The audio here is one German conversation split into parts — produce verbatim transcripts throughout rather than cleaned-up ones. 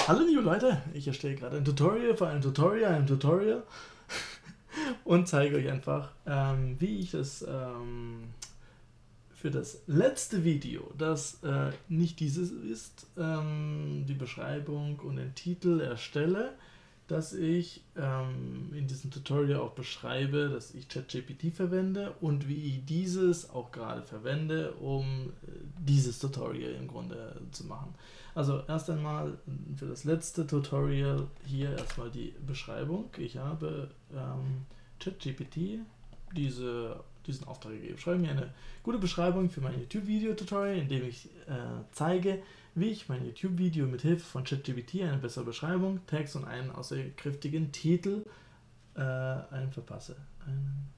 Hallo liebe Leute, ich erstelle gerade ein Tutorial für ein Tutorial, ein Tutorial und zeige euch einfach, ähm, wie ich das ähm, für das letzte Video, das äh, nicht dieses ist, ähm, die Beschreibung und den Titel erstelle, dass ich ähm, in diesem Tutorial auch beschreibe, dass ich ChatGPT verwende und wie ich dieses auch gerade verwende, um äh, dieses Tutorial im Grunde zu machen. Also erst einmal für das letzte Tutorial hier erstmal die Beschreibung. Ich habe ähm, ChatGPT diese, diesen Auftrag gegeben. Schreibe mir eine gute Beschreibung für mein YouTube-Video-Tutorial, in dem ich äh, zeige, wie ich mein YouTube-Video mit Hilfe von ChatGPT eine bessere Beschreibung, Text und einen aussagekräftigen Titel äh, einen verpasse. Ein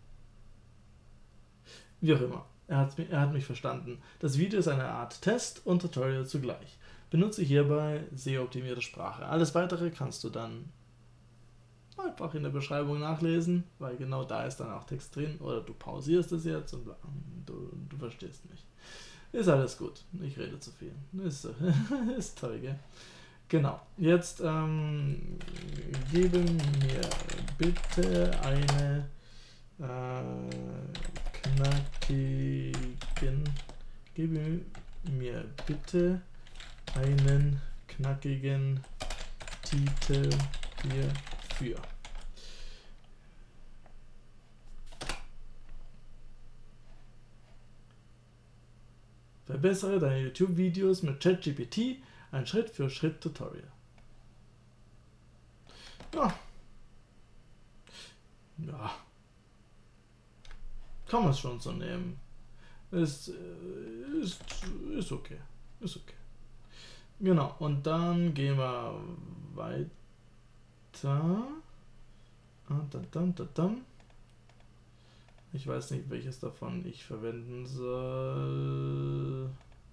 wie auch immer. Er hat, er hat mich verstanden. Das Video ist eine Art Test und Tutorial zugleich. Benutze hierbei S E O-optimierte Sprache. Alles weitere kannst du dann einfach in der Beschreibung nachlesen, weil genau da ist dann auch Text drin, oder du pausierst es jetzt und du, du verstehst mich. Ist alles gut. Ich rede zu viel. Ist, ist toll, gell? Genau. Jetzt ähm, gebe mir bitte eine äh, knackigen, gebe mir bitte einen knackigen Titel hierfür. Verbessere deine YouTube-Videos mit ChatGPT, ein Schritt-für-Schritt-Tutorial. Ja. Ja. Kann man es schon so nehmen. Ist, ist, ist okay. Ist okay. Genau, und dann gehen wir weiter. Ah, dann, dann, dann, dann. Ich weiß nicht, welches davon ich verwenden soll.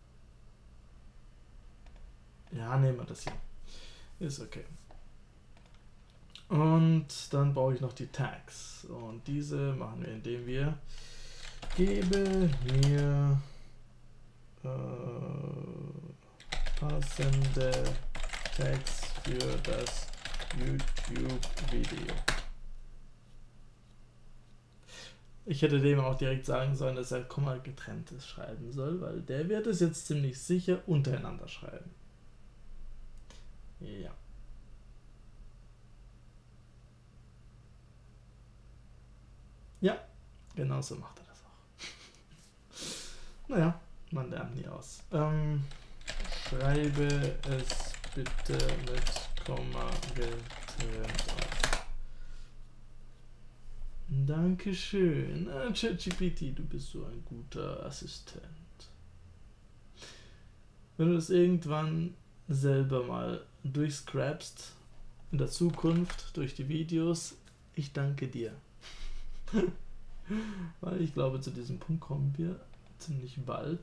Ja, nehmen wir das hier. Ist okay. Und dann brauche ich noch die Tags. Und diese machen wir, indem wir gebe mir äh, passende Tags für das YouTube-Video. Ich hätte dem auch direkt sagen sollen, dass er Komma getrenntes schreiben soll, weil der wird es jetzt ziemlich sicher untereinander schreiben. Ja. Ja, genau so macht er das auch. Naja, man lernt nie aus. Ähm, schreibe es bitte mit Komma getrennt auf. Dankeschön. Ah, ChatGPT, du bist so ein guter Assistent. Wenn du das irgendwann selber mal durchscrapst, in der Zukunft, durch die Videos, ich danke dir. Weil ich glaube, zu diesem Punkt kommen wir ziemlich bald,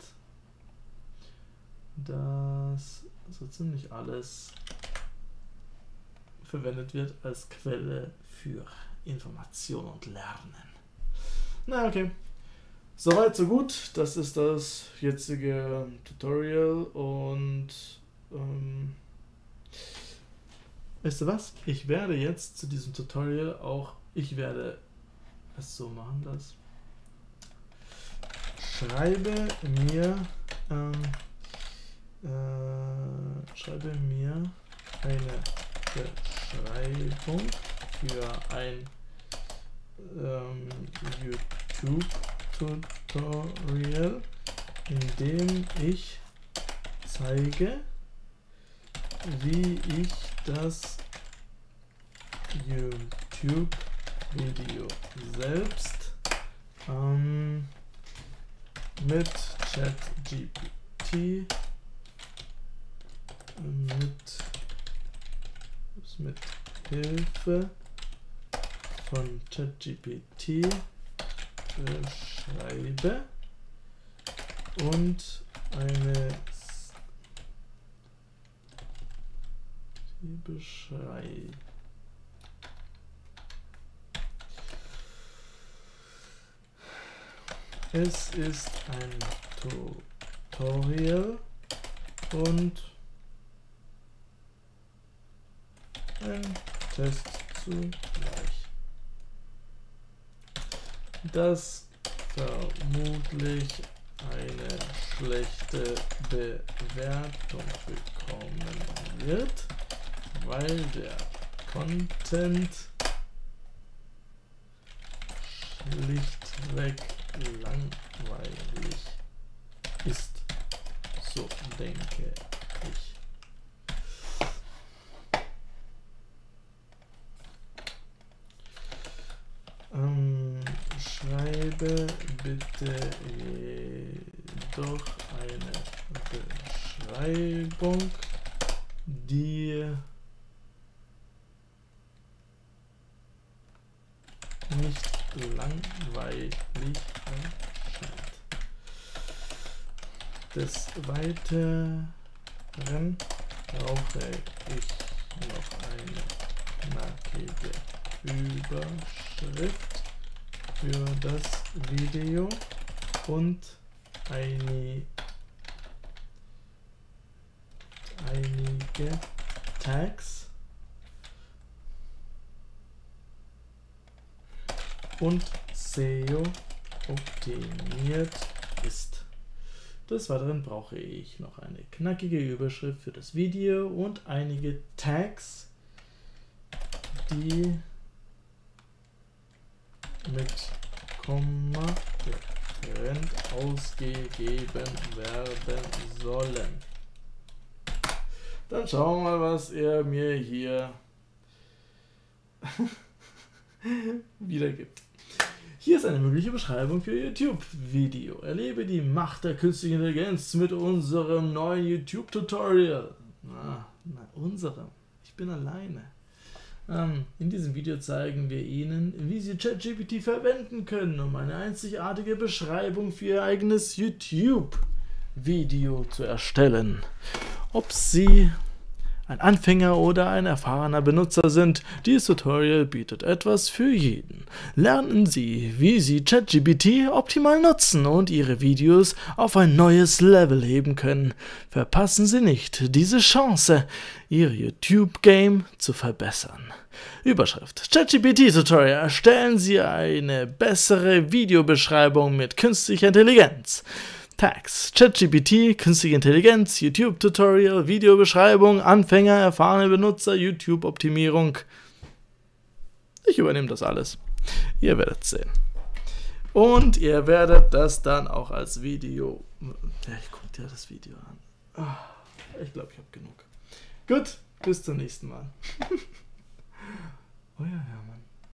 dass so ziemlich alles verwendet wird als Quelle für Information und Lernen. Na okay, soweit so gut. Das ist das jetzige Tutorial und ähm, weißt du was? Ich werde jetzt zu diesem Tutorial auch, ich werde es so machen, dass schreibe mir ähm, äh, schreibe mir eine Beschreibung für ein ähm, YouTube-Tutorial, in dem ich zeige, wie ich das YouTube-Video selbst ähm, mit ChatGPT mit, mit Hilfe von ChatGPT beschreibe und eine beschreibe es ist ein Tutorial und Test zugleich. Das vermutlich eine schlechte Bewertung bekommen wird, weil der Content schlichtweg langweilig ist. So denke ich. Ähm, schreibe bitte jedoch eine Beschreibung, die nicht langweilig erscheint. Des Weiteren brauche ich noch eine knackige Überschrift für das Video und eine, einige Tags und S E O optimiert ist. Des Weiteren brauche ich noch eine knackige Überschrift für das Video und einige Tags, die mit Komma getrennt ausgegeben werden sollen. Dann schauen wir mal, was er mir hier wiedergibt. Hier ist eine mögliche Beschreibung für Ihr YouTube-Video. Erlebe die Macht der künstlichen Intelligenz mit unserem neuen YouTube-Tutorial. Na, na, unserem. Ich bin alleine. Ähm, in diesem Video zeigen wir Ihnen, wie Sie ChatGPT verwenden können, um eine einzigartige Beschreibung für Ihr eigenes YouTube-Video zu erstellen. Ob Sie ein Anfänger oder ein erfahrener Benutzer sind, dieses Tutorial bietet etwas für jeden. Lernen Sie, wie Sie ChatGPT optimal nutzen und Ihre Videos auf ein neues Level heben können. Verpassen Sie nicht diese Chance, Ihr YouTube-Game zu verbessern. Überschrift: ChatGPT-Tutorial. Erstellen Sie eine bessere Videobeschreibung mit künstlicher Intelligenz. Tags: ChatGPT, künstliche Intelligenz, YouTube-Tutorial, Videobeschreibung, Anfänger, erfahrene Benutzer, YouTube-Optimierung. Ich übernehme das alles. Ihr werdet sehen. Und ihr werdet das dann auch als Video... Ja, ich gucke dir das Video an. Ich glaube, ich habe genug. Gut, bis zum nächsten Mal.